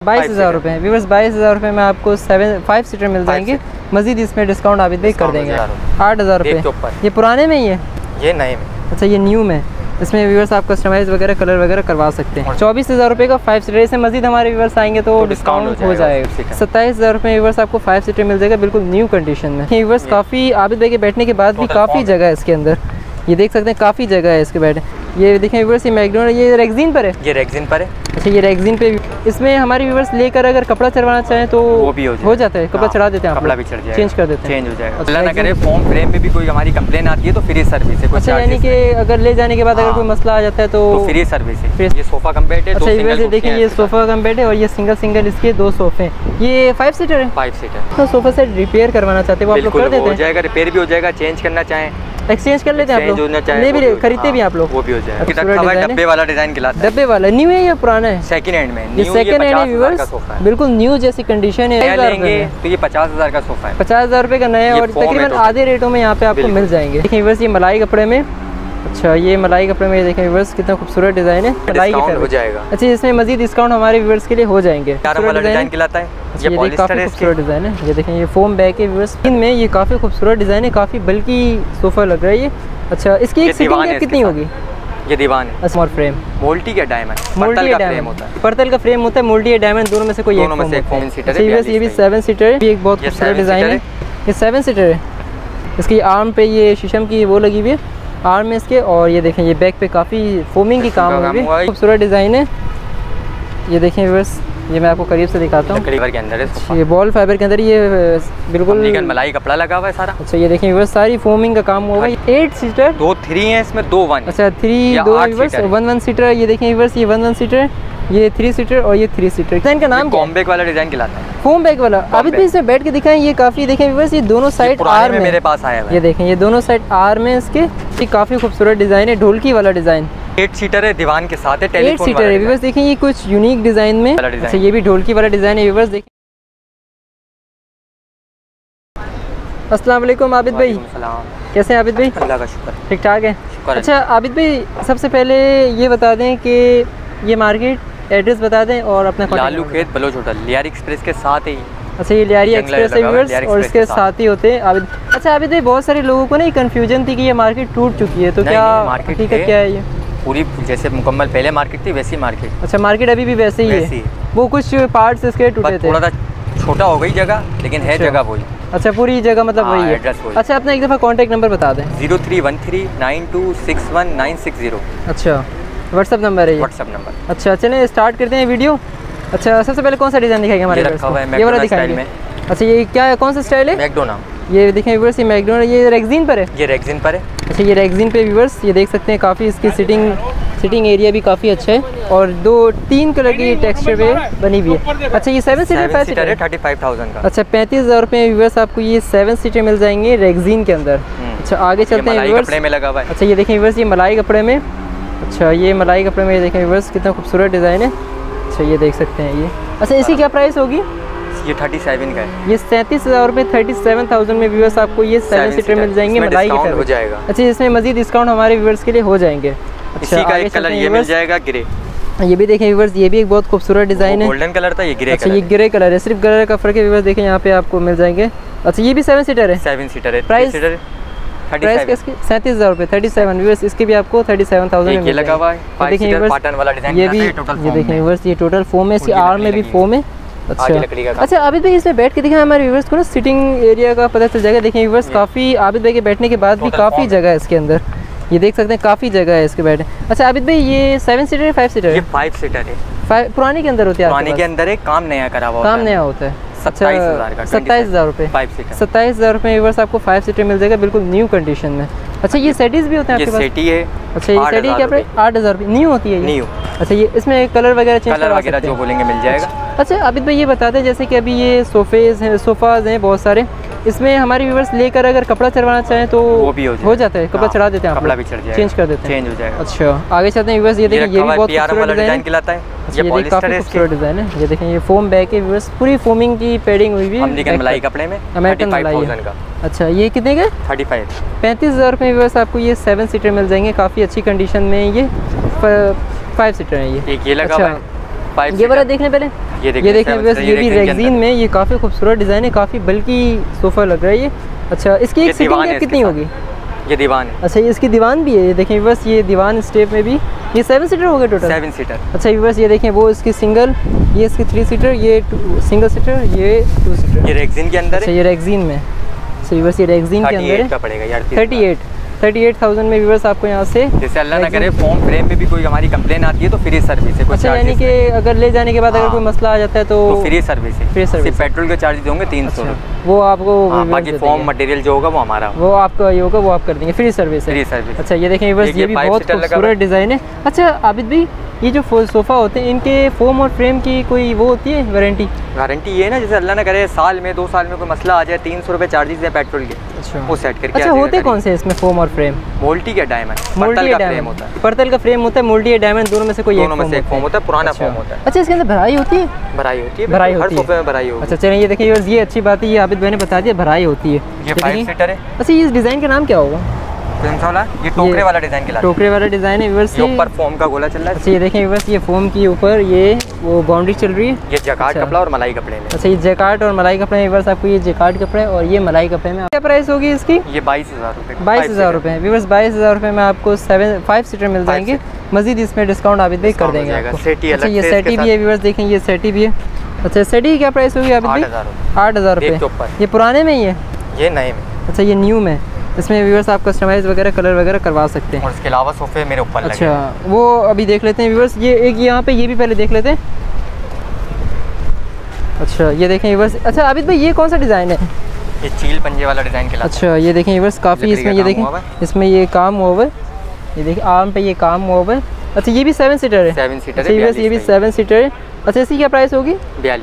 22,000 रुपये व्यूअर्स, 22,000 रुपये में आपको 5 सीटर मिल जाएंगे। मजीद इसमें डिस्काउंट आबिद भाई कर देंगे। 8,000 रुपये। ये पुराने में ही है, ये नए में। अच्छा ये न्यू में। इसमें व्यूअर्स आप कस्टमाइज वगैरह कलर वगैरह करवा सकते हैं। 24,000 रुपये का 5 सीटर। इससे मजीद हमारे व्यूअर्स आएंगे तो डिस्काउंट हो जाएगा। 27,000 रुपये में व्यूअर्स आपको 5 सीटर मिल जाएगा बिल्कुल न्यू कंडीशन में। व्यूअर्स काफ़ी आबिद भाई के बैठने के बाद भी काफ़ी जगह है इसके अंदर, ये देख सकते हैं काफ़ी जगह है इसके बैठ। ये देखें व्यूअर्स, ये मैकडोनल्ड, ये रेक्सिन पर है। ये रेक्सिन पर है। अच्छा ये रेक्सिन पे। इसमें हमारे व्यूअर्स लेकर अगर कपड़ा चढ़वाना चाहें तो वो भी हो जाता है। कपड़ा चढ़ा देते हैं, कपड़ा भी चढ़ जाएगा, चेंज कर देते हैं, चेंज हो जाएगा। अल्लाह ना करे फॉर्म फ्रेम में भी कोई हमारी कंप्लेन आती है तो फ्री सर्विस है। अच्छा यानी कि अगर ले जाने के बाद अगर कोई मसला आ जाता है तो फ्री सर्विस है। ये सोफा कम बेड है। अच्छा ये देखिए, ये सोफा कम बेड है और ये सिंगल इसके 2 सोफे। ये 5 सीटर है। 5 सीटर। तो सोफा सेट रिपेयर करवाना चाहते हैं वो आप लोग कर देते हैं? हो जाएगा, रिपेयर भी हो जाएगा, चेंज करना चाहें एक्सचेंज कर लेते हैं आप लोग, नहीं भी खरीदते भी आप लोग, वो भी हो जाएगा। डब्बे वाला डिजाइन खिलाता है। डब्बे वाला न्यू है या पुराना है? सेकंड हैंड में। ये सेकंड हैंड है व्यूअर्स, बिल्कुल न्यू जैसी कंडीशन है। लेंगे तो ये 50,000 का सोफा है। 50,000 रुपये का नया और तकरीबन आधे रेटों में यहाँ पे आपको मिल जाएंगे। देखिए व्यूअर्स, ये मलाई कपड़े में। अच्छा ये मलाई कपड़े में, ये देखें व्यूअर्स कितना खूबसूरत डिजाइन है। मलाई हो जाएगा। अच्छा इसमें मजीद डिस्काउंट हमारे व्यूअर्स के लिए हो जाएंगे। डिजाइन खिलाता है। ये काफ़ी खूबसूरत डिज़ाइन है। ये देखें ये फोम बैग है व्यूअर्स, इनमें ये काफ़ी खूबसूरत डिज़ाइन है, काफ़ी बल्कि सोफ़ा लग रहा है ये। अच्छा इसकी एक सीटिंग कितनी होगी? ये दीवान है। अच्छा और फ्रेम मोल्टी का डायमंड, मोल्टी का डायमंड होता है, पर्तल का फ्रेम होता है, मोल्टी या डायमंड दोनों में से कोई एक सीटर है। ये भी 7 सीटर है, एक बहुत खूबसूरत डिज़ाइन है। ये 7 सीटर है। इसकी आर्म पे ये शीशम की वो लगी हुई है आर्म में इसके, और ये देखें ये बैक पे काफ़ी फोमिंग की काम हुई है, खूबसूरत डिज़ाइन है। ये देखें व्यूअर्स, ये मैं आपको करीब से दिखाता हूँ। लकड़ी के अंदर है, ये बॉल फाइबर के अंदर ये बिल्कुल मलाई कपड़ा लगा हुआ है सारा। अच्छा ये देखें व्यूअर्स, सारी फोमिंग का काम हुआ है। 8 सीटर, 2 3 है इसमें, 2 1। अच्छा 3 2 व्यूअर्स, 1 सीटर। ये देखें व्यूअर्स, ये 1 सीटर, ये 3 सीटर और ये 3 सीटर। डिजाइन का नाम फोम बैग वाला डिजाइन कहलाता है। फोम बैग वाला। अभी भी इसमें बैठ के दिखाएं, ये काफ़ी देखें व्यूअर्स, ये दोनों साइड आर में मेरे पास आया है। ये देखें ये दोनों साइड आर में इसके, ये काफ़ी खूबसूरत डिज़ाइन है, ढोलकी वाला डिज़ाइन। 8 सीटर है, दीवान के साथ है, 8 सीटर है व्यूअर्स। देखें ये कुछ यूनिक डिज़ाइन में। अच्छा ये भी ढोलकी वाला डिज़ाइन है व्यूअर्स। देखें अस्सलाम वालेकुम आबिद भाई, कैसे हैं आबिद भाई? अल्लाह का शुक्र, ठीक ठाक है। अच्छा आबिद भाई, सबसे पहले ये बता दें कि ये मार्केट एड्रेस बता दें और अपना लालू खेत बलोच होटल, लियारी एक्सप्रेस के साथ ही। अच्छा ये लियारी एक्सप्रेस है व्यूअर्स और इसके साथ ही होते हैं आबिद। अच्छा आबिद भाई, बहुत सारे लोगों को ना कन्फ्यूजन थी कि ये मार्केट टूट चुकी है, तो क्या हकीकत क्या है? ये पूरी जैसे मुकम्मल पहले मार्केट थी वैसी मार्केट। अच्छा मार्केट अभी भी वैसे ही है, वो कुछ पार्ट्स इसके टूटे थे, थोड़ा सा छोटा हो गई जगह, लेकिन है जगह वही। अच्छा पूरी जगह मतलब वही है। अच्छा अपना एक दफ़ा कॉन्टैक्ट नंबर बता दें। 03139261 अच्छा व्हाट्सअप नंबर है ये? WhatsApp number. अच्छा चलें स्टार्ट करते हैं वीडियो। अच्छा सबसे पहले कौन सा डिज़ाइन दिखाएंगे हमारे? ये वाला दिखाएंगे। अच्छा ये क्या है, कौन सा स्टाइल है? मैकडोनल्ड। ये देखें व्यूअर्स, ये मैकडोनल्ड, ये रेक्सिन पर है। ये रेक्सिन पर है। अच्छा ये रेक्सिन पे व्यूअर्स, ये देख सकते हैं काफ़ी इसकी सिटिंग एरिया भी काफ़ी अच्छा है और 2-3 कलर की टेक्सचर पे बनी हुई है। अच्छा ये 7 सीटर 5 सीटर है, 35,000 का। अच्छा 35,000 रुपये व्यूअर्स आपको ये 7 सीटर मिल जाएंगे रेक्सिन के अंदर। अच्छा आगे चलते हैं व्यूअर्स। कपड़े में लगा हुआ है। अच्छा ये देखें व्यूअर्स, ये मलाई कपड़े में। अच्छा ये मलाई कपड़े में, ये देखें व्यूअर्स कितना खूबसूरत डिज़ाइन है। अच्छा ये देख सकते हैं ये। अच्छा इसकी क्या प्राइस होगी? ये 37 का है। ये 37,000 रुपये, 37,000 में व्यूअर्स आपको ये 7 सीटर मिल जाएंगे मलाई के हो जाएगा। अच्छा इसमें मजीद डिस्काउंट हमारे व्यूअर्स के लिए हो जाएंगे। इसी का एक कलर ये मिल जाएगा ग्रे। ये भी देखें व्यूअर्स, ये भी एक बहुत खूबसूरत डिज़ाइन है। गोल्डन कलर था, ये ग्रे। अच्छा ये ग्रे कलर है, सिर्फ कलर का फ़र्क है व्यूअर्स। देखें यहाँ पे आपको मिल जाएंगे। अच्छा ये भी 7 सीटर है। 7 सीटर है। प्राइस 37,000 रुपये, 37 व्यूअर्स। इसके भी आपको 37,000 में लगा हुआ है। देखें ये भी, ये देखें व्यूअर्स, ये टोटल फोम है, इसकी आर्म में भी फोम है। अच्छा आबिद भाई इसमें बैठ के दिखाएं हमारे व्यूअर्स को ना, सिटिंग एरिया का पता चल जाएगा। देखें व्यूअर्स काफ़ी आबिद भाई के बैठने के बाद भी काफ़ी जगह है इसके अंदर, ये देख सकते हैं काफ़ी जगह है इसके बैठे। अच्छा आबिद भाई ये 7 सीटर है 5 सीटर है? ये 5 सीटर है। पुराने के अंदर होती है? पुराने के अंदर है, काम नया करा हुआ, काम नया होता है। 27,000 रुपये, 27,000 रुपये व्यूअर्स आपको 5 सीटर मिल जाएगा बिल्कुल न्यू कंडीशन में। अच्छा ये सेटीज भी होते हैं आपके पास? सेटी है। अच्छा ये सेटी क्या प्राइस? 8,000 रुपये न्यू होती है ये? न्यू। अच्छा ये इसमें कलर वगैरह चेंज करवा सकते हैं? जो बोलेंगे मिल जाएगा। अच्छा आबिद भाई ये बताते हैं, जैसे कि अभी ये सोफ़ाज़ हैं बहुत सारे, इसमें हमारे व्यूअर्स लेकर अगर कपड़ा चढ़वाना चाहें तो वो भी हो जाता है, कपड़ा चढ़ा देते हैं, कपड़ा भी चढ़ जाएगा, चेंज कर देते हैं, चेंज हो जाएगा। अच्छा आगे चलते हैं व्यूअर्स। ये देखिए ये भी बहुत खूबसूरत डिज़ाइन कहलाता है, ये काफ़ी खूबसूरत डिज़ाइन है। ये देखें ये फोम बैग है व्यूअर्स, पूरी फोमिंग की पैडिंग हुई हुई है, अमेरिकन मलाई कपड़े में, अमेरिकन मलाई का। अच्छा ये कितने के? 35,000 रुपये व्यूअर्स आपको ये 7 सीटर मिल जाएंगे, काफ़ी अच्छी कंडीशन में। ये 5 सीटर है। ये लगा हुआ है। ये वाला देखने पहले, ये देखने बस ये भी रेक्सीन में, ये काफ़ी खूबसूरत डिज़ाइन है, काफ़ी बल्कि सोफ़ा लग रहा है ये। अच्छा, इसकी एक सीटिंग कितनी होगी? ये दीवान है। अच्छा, इसकी दीवान भी है, ये देखें बस ये दीवान स्टेप में भी। ये 7 सीटर हो गया टोटल? 7 सीटर। अच्छा बस ये देखें, वो इसकी सिंगल, ये इसकी 3 सीटर, ये सिंगल सीटर, ये 2 सीटर। ये रेक्सीन के अंदर है। अच्छा, ये रेक्सीन में। सही बस ये रेक्सीन के अंदर है। का पड़ेगा यार 38,000 में व्यूअर्स आपको यहाँ से। जैसे अल्लाह ना करे फॉर्म फ्रेम में भी कोई हमारी कंप्लेन आती है तो फ्री सर्विस है। अच्छा, यानी कि अगर ले जाने के बाद अगर कोई मसला आ जाता है तो फ्री सर्विस है। फ्री सर्विस, पेट्रोल के चार्जेस होंगे 300, वो आपको बाकी फॉर्म मटेरियल जो होगा वो हमारा, वो आपका ये होगा, वो आप कर देंगे। फ्री सर्विस है। Free service. अच्छा, ये देखें बस ये भी बहुत खूबसूरत डिज़ाइन है। अच्छा आबिद भाई, ये जो सोफ़ा होते हैं इनके फोम और फ्रेम की कोई वो होती है वारंटी? गारंटी ये है ना, जैसे अल्लाह ना करे साल में 2 साल में कोई मसला आ जाए, 300 रुपये चार्जेस है पेट्रोल के। अच्छा, वो सेट करके। अच्छा, होते कौन से इसमें फोम और फ्रेम? मोल्टी का डायमंड, मोल्टी का फ्रेम होता है, पर्तल का फ्रेम होता है, मोल्टी या डायमंड दोनों में से कोई एक फोम होता है, पुराना फोम होता है। अच्छा, इसके अंदर भराई होती है? भराई होती है, भराई हर सोफे में भराई होती है। अच्छा चलिए, ये देखिए ये अच्छी बात है, ये आबिद भाई ने बता दिया, भराई होती है। ये 5 सीटर है। अच्छा, ये इस डिज़ाइन का नाम क्या होगा? ये टोकरे वाला डिज़ाइन के, टोकरे वाला डिज़ाइन है व्यूअर्स। ये ऊपर फोम का गोला चल रहा है। अच्छा, ये देखें व्यूअर्स, ये फोम के ऊपर ये वो बाउंड्री चल रही है। ये जैकार्ड कपड़ा और मलाई कपड़े में। अच्छा, ये जैकार्ड और मलाई कपड़े में व्यूअर्स, आपको ये जैकार्ड कपड़े और ये मलाई कपड़े में क्या प्राइस होगी इसकी? ये 22,000 रुपये। 22,000 रुपये व्यूअर्स, 22,000 रुपये में आपको 5 सीटर मिल जाएंगे। मजीद इसमें डिस्काउंट आबिद भाई कर देंगे आपको। अच्छा, ये सेटी भी है व्यूअर्स, देखें ये सेटी भी है। अच्छा, सेटी की क्या प्राइस होगी आबिद भाई? 8,000 रुपये। ये पुराने में ही है? ये नए में। अच्छा, ये न्यू में। इसमें व्यूअर्स आप कस्टमाइज़ वगैरह कलर वगैरह करवा सकते हैं। और इसके अलावा सोफे मेरे ऊपर लगे। अच्छा, वो अभी देख लेते हैं व्यूअर्स, ये एक यहाँ पे ये भी पहले देख लेते हैं। अच्छा, ये देखें व्यूअर्स। अच्छा आबिद भाई, ये कौन सा डिज़ाइन है? ये चील पंजे वाला डिज़ाइन के। अच्छा, ये देखें व्यूअर्स, काफ़ी इसमें ये देखें, इसमें ये काम हुआ है, ये देखिए आर्म पे ये काम हुआ है। अच्छा, ये भी 7 सीटर है? 7 सीटर है। ये भी 7 सीटर है। अच्छा, इसकी क्या प्राइस होगी?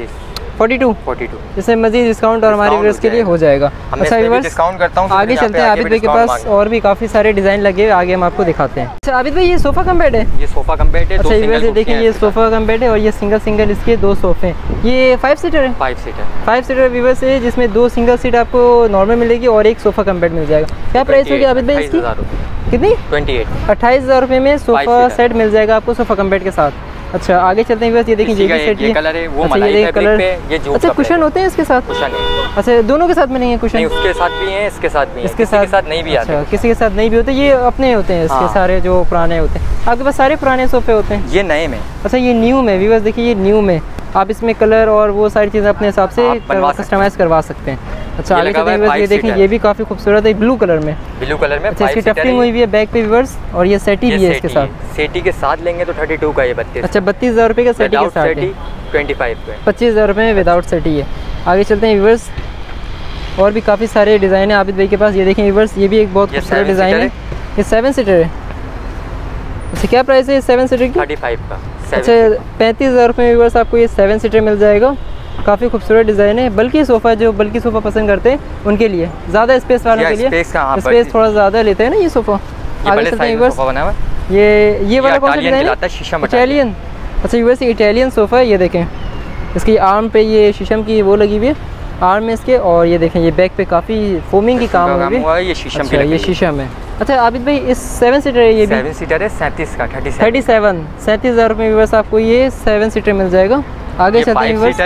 42। इसमें मजीद डिस्काउंट और हमारे व्यूअर्स के लिए हो जाएगा। अच्छा व्यूअर्स, डिस्काउंट करता हूं। आगे चलते हैं, आबिद भाई के पास और भी काफ़ी सारे डिज़ाइन लगे हुए, आगे हम आपको दिखाते हैं। अच्छा आबिद भाई, ये सोफ़ा कम बेड है? ये सोफ़ा कम बेड है। अच्छा व्यूअर्स, देखिए ये सोफ़ा कम बेड है और ये सिंगल इसके 2 सोफ़े हैं। ये 5 सीटर है? 5 सीटर व्यूअर्स है, जिसमें 2 सिंगल सीट आपको नॉर्मल मिलेगी और एक सोफ़ा कम बेड मिल जाएगा। क्या प्राइस होगी आबिद भाई इसकी? कितनी? 28,000 रुपये में सोफ़ा सेट मिल जाएगा आपको सोफ़ा कम बेड के साथ। अच्छा, आगे चलते हैं, ये देखिए ये कलर है, वो मलाई फैब्रिक पे, ये जो अच्छा कुशन होते हैं इसके साथ? कुशन है। अच्छा, दोनों के साथ में नहीं है कुशन? नहीं, उसके साथ भी है, इसके साथ भी है। इसके साथ नहीं भी आते। अच्छा, किसी के साथ नहीं भी होते, ये अपने होते हैं इसके सारे जो पुराने होते हैं। आपके पास सारे पुराने सोफे होते हैं? ये नए में। अच्छा, ये न्यू में व्यूअर्स, देखिए ये न्यू में आप इसमें कलर और वो सारी चीज़ें अपने हिसाब से कस्टमाइज़ करवा सकते हैं। अच्छा, आगे चलते हैं, ये देखें ये भी काफ़ी खूबसूरत है, ब्लू कलर में। अच्छा, इसकी टफ्टिंग हुई हुई है बैक पे व्यूअर्स, और ये सेटी भी है इसके साथ। सेटी के साथ लेंगे तो 32 का, ये 32। अच्छा, 32,000 रुपये का सेटी के साथ है। 25,000 रुपये में विदाउट सेटी है। आगे चलते हैं व्यूअर्स, और भी काफ़ी सारे डिज़ाइन है आबिद भाई के पास। ये देखें व्यूअर्स, ये भी एक बहुत खूबसूरत डिज़ाइन है। ये 7 सीटर है। अच्छा, क्या प्राइस है 7 सीटर की? 35 का। अच्छा, 35,000 रुपये में व्यूअर्स आपको ये 7 सीटर मिल जाएगा। काफ़ी खूबसूरत डिज़ाइन है। बल्कि सोफ़ा जो बल्कि सोफ़ा पसंद करते हैं उनके लिए, ज़्यादा स्पेस वालों के लिए स्पेस थोड़ा ज़्यादा लेते हैं ना ये सोफ़ा। आगे चलते हैं व्यूअर्स, ये वाला कौन सा डिज़ाइन है? इटालियन। अच्छा व्यूअर्स, इटालियन सोफ़ा है, ये देखें इसकी आर्म पे ये शीशम की वो लगी हुई है आर्म में इसके, और ये देखें ये बैक पे काफ़ी फोमिंग की काम हुई है। ये शीशम अच्छा, ये शीशम है। अच्छा आबिद भाई, इस 7 सीटर है, ये भी 7 सीटर है, 37 का 37,000 रुपये में व्यूअर्स आपको ये 7 सीटर मिल जाएगा। आगे चलते हैं व्यूअर्स,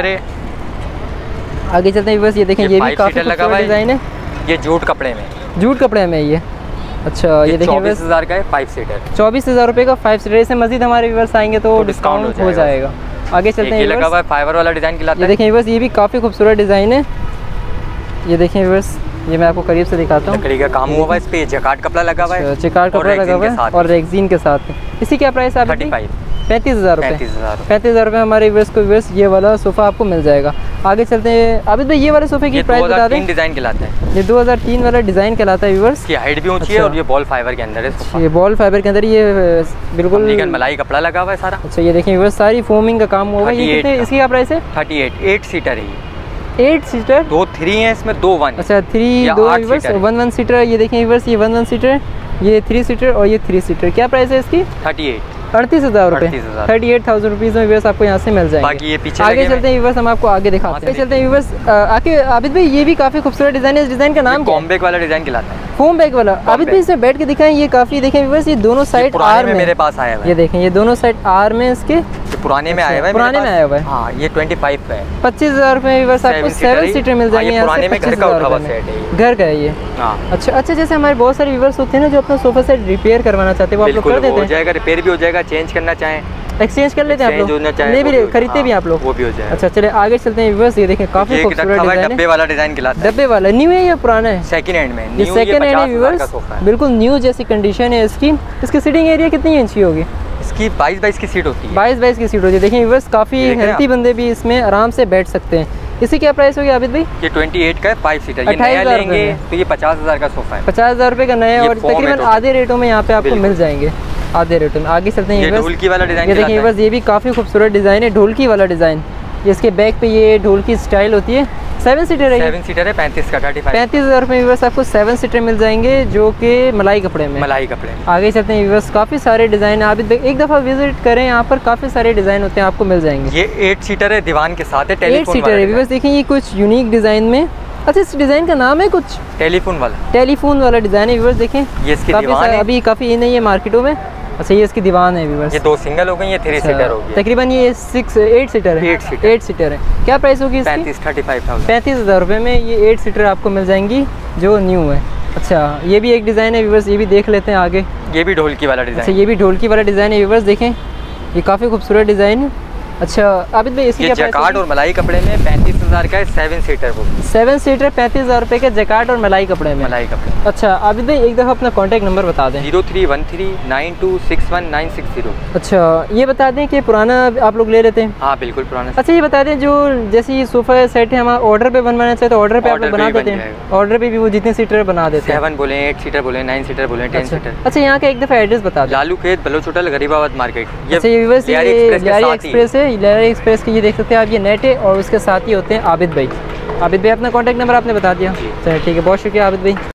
आगे चलते हैं व्यूअर्स, ये देखें ये भी काफ़ी खूबसूरत डिज़ाइन है। ये जूट कपड़े में, जूट कपड़े में ये। अच्छा, ये देखें 24,000 का है 5 सीटर। 24,000 रुपये का 5 सीटर। इससे मज़ीद हमारे व्यूअर्स आएंगे तो डिस्काउंट हो जाएगा। आगे चलते हैं, लगा हुआ है फाइबर वाला डिज़ाइन के, ये देखें व्यूअर्स, ये भी काफ़ी खूबसूरत डिज़ाइन है। ये देखें व्यूअर्स, ये मैं आपको करीब से दिखाता हूँ। लकड़ी का काम हुआ है, इस पे जैकार्ड कपड़ा लगा हुआ है। जैकार्ड कपड़ा लगा हुआ है और रेक्सीन के साथ। इसी क्या प्राइस है? 35,000 रुपये। 35,000 रुपये हमारे व्यूअर्स को व्यूअर्स ये वाला सोफ़ा आपको मिल जाएगा। आगे चलते हैं आबिद भाई, ये वाले सोफ़े की प्राइस बता दें। 2003 डिज़ाइन कहलाता है। ये 2003 वाला डिज़ाइन कहलाता है व्यूअर्स। की हाइट भी ऊंची है और ये बॉल फाइबर के अंदर है। ये बॉल फाइबर के अंदर ये बिल्कुल मलाई कपड़ा लगा हुआ है सारा। अच्छा, ये देखें व्यूअर्स, सारी फोमिंग का काम हुआ है। ये कितने, इसकी क्या प्राइस है? 38। 8 सीटर है। 8 सीटर, 2 3 है इसमें, 2 1। अच्छा, 3 2 व्यूअर्स, 1 सीटर। ये देखें व्यूअर्स, ये 1 सीटर, ये 3 सीटर और ये 3 सीटर। क्या प्राइस है इसकी? 38,000 रुपये। 38,000 रुपीज़ में व्यूअर्स आपको यहाँ से मिल जाएंगे। बाकी ये पीछे आगे चलते हैं व्यूअर्स, हम आपको आगे दिखाते हैं। चलते हैं व्यूअर्स, आगे आबिद भाई, ये भी काफ़ी खूबसूरत डिज़ाइन है। इस डिज़ाइन का नाम क्या है? कॉम्बैक वाला डिज़ाइन कहलाता है। फोम बैक वाला। अभी भी इसमें बैठ के दिखाएं, ये काफी देखें व्यूअर्स, ये दोनों साइड आर में मेरे पास आया है। ये देखें, ये दोनों साइड आर में इसके पुराने में आया हुआ है, पुराने में आया हुआ है। हाँ, ये 25 का है। 25,000 रुपए व्यूअर्स आपको 7 सीटर मिल जाएंगे यहाँ से। घर का उठा हुआ सेट है, घर का है ये। अच्छा, जैसे हमारे बहुत सारे व्यूअर्स होते हैं ना जो अपना सोफा सेट रिपेयर करवाना चाहते हैं, वो आप लोग कर देते हैं? हो जाएगा, रिपेयर भी हो जाएगा, चेंज करना चाहें एक्सचेंज कर लेते हैं आप लोग, नहीं भी खरीदते भी आप लोग, वो भी हो जाएगा। अच्छा चलिए आगे चलते हैं व्यूअर्स। ये देखें काफी खूबसूरत डिजाइन है, डब्बे वाला डिजाइन खिलाता है। डब्बे वाला न्यू है या पुराना है? सेकंड हैंड में, ये सेकंड हैंड है व्यूअर्स, बिल्कुल न्यू जैसी कंडीशन है इसकी। इसकी सीटिंग एरिया कितनी इंच की होगी? इसकी 22 की सीट होती है। 22 की सीट होती है। देखिए व्यूअर्स, काफी हेल्थी बंदे भी इसमें आराम से बैठ सकते हैं। इसी क्या प्राइस होगी आबिद भाई? ये 28 का है, 5 सीटर। ये नया लेंगे तो ये 50,000 का सोफा है। 50,000 रुपए का नया, और तकरीबन आधे रेटों में यहाँ पे आपको मिल जाएंगे, आधे रेटों में। आगे चलते हैं, ये ढोलकी वाला डिजाइन। ये देखिए बस, ये भी काफ़ी खूबसूरत डिज़ाइन है, ढोलकी वाला डिज़ाइन। इसके बैक पे ये ढोलकी स्टाइल होती है। 7 सीटर है, 7 सीटर है, 35 का 35,000 रुपये व्यूअर्स आपको 7 सीटर मिल जाएंगे, जो कि मलाई कपड़े में। मलाई कपड़े में। आगे चलते हैं व्यूअर्स, काफ़ी सारे डिज़ाइन आप एक दफ़ा विजिट करें, यहाँ पर काफ़ी सारे डिज़ाइन होते हैं, आपको मिल जाएंगे। ये 8 सीटर है, दीवान के साथ है, 8 सीटर है व्यूअर्स। देखिए ये कुछ यूनिक डिज़ाइन में। अच्छा, इस डिज़ाइन का नाम है कुछ टेलीफोन वाला डिज़ाइन है व्यूअर्स। देखें ये इसकी दीवान है, अभी काफ़ी ये नहीं है मार्केटों में। अच्छा, ये इसकी दीवान है व्यूअर्स। ये 2 सिंगल हो गई, ये 3 सीटर हो गई। तकरीबन ये 8 सीटर है। 8 सीटर है। क्या प्राइस होगी इसकी? 35,000 रुपये में ये 8 सीटर आपको मिल जाएंगी, जो न्यू है। अच्छा, ये भी एक डिज़ाइन है व्यूअर्स, ये भी देख लेते हैं आगे। ये भी ढोलकी वाला डिज़ाइन। अच्छा, ये भी ढोलकी वाला डिज़ाइन है व्यूअर्स। देखें ये काफ़ी खूबसूरत डिज़ाइन है। अच्छा आबिद भाई, इसकी जैकार्ड और मलाई कपड़े में 35,000 का है, 7 सीटर वो। 7 सीटर 35,000 रुपये का जैकार्ड और मलाई कपड़े में। अच्छा आबिद भाई, एक दफ़ा अपना कॉन्टैक्ट नंबर बता दें। 03139261,960। अच्छा, ये बता दें कि पुराना आप लोग ले लेते हैं? हाँ बिल्कुल पुराना। अच्छा, ये बता दें जो जैसे ये सोफ़ा सेट है, हम ऑर्डर पे बनवाना चाहते हैं तो ऑर्डर पे आप लोग बना देते हैं? ऑर्डर पे भी वो जितने सीटर बना देते हैं? 7 बोले, 8 सीटर बोले, 9 सीटर बोले, 10 सीटर। अच्छा, यहाँ का एक दफ़ा एड्रेस बता दें। लालू खेत, बलोच होटल, गरीबाबाद मार्केट। अच्छा, ये लियारी एक्सप्रेस है, लियारी एक्सप्रेस की ये देख सकते हैं आप, ये नेट है, और उसके साथ ही होते हैं आबिद भाई। आबिद भाई अपना कॉन्टैक्ट नंबर आपने बता दिया, चलिए ठीक है, बहुत शुक्रिया आबिद भाई।